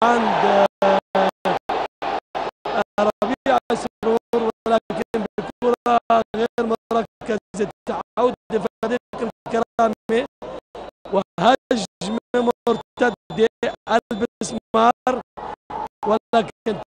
عند ربيع سرور، ولكن بكرة غير مركزة تعود لفريق الكرامة وهجمة مرتدة قلب مسمار، ولكن